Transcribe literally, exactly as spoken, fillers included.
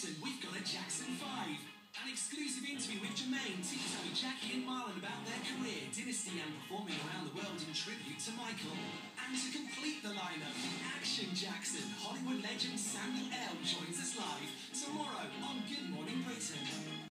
Britain, we've got a Jackson five. An exclusive interview with Jermaine, Tito, Jackie and Marlon about their career, dynasty and performing around the world in tribute to Michael. And to complete the lineup, Action Jackson, Hollywood legend Samuel L. joins us live tomorrow on Good Morning Britain.